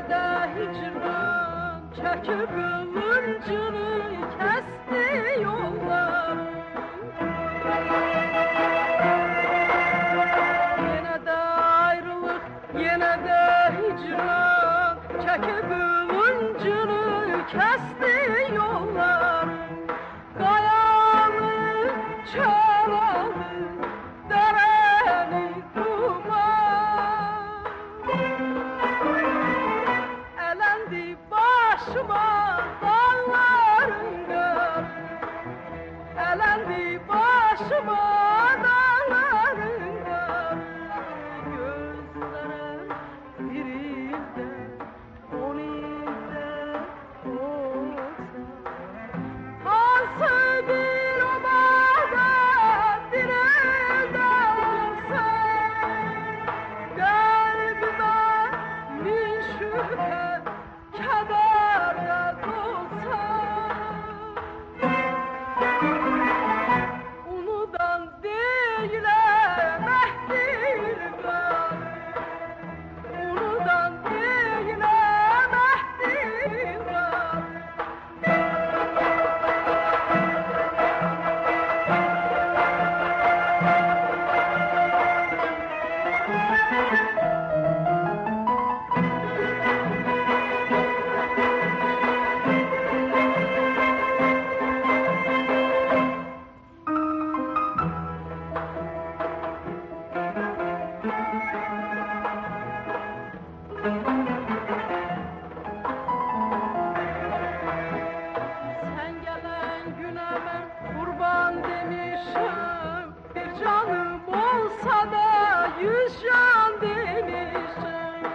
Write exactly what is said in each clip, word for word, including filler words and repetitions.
de hicran çekip kılıncını kesti yollar. Yine de ayrılık, yine de hicran çekip kılıncını kesti yollar. Kayalı, çalalı, dereli duman elendi başıma dağların gar, elendi başıma dağların gar. Gözlerim bir ilde, on ilde olsa, hansı bir obada bir elde olsa, kalbime min şüphe keder dolsa, unudan değil mehdir var, unudan değil mehdir var. Sen gelen güne ben kurban demişim, bir canım olsa da yüz can demişim.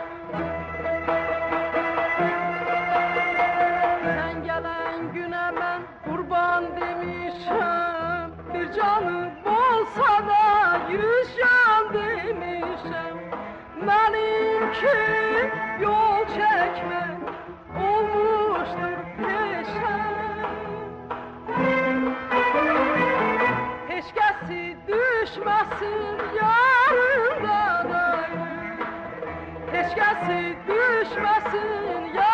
Sen gelen güne ben kurban demişim, bir canım olsa da yüz can demişim. Benimki yol çekmek olmuştur peşem. Hiç kesi düşmesin yarından ayrı, hiç kesi düşmesin yarından.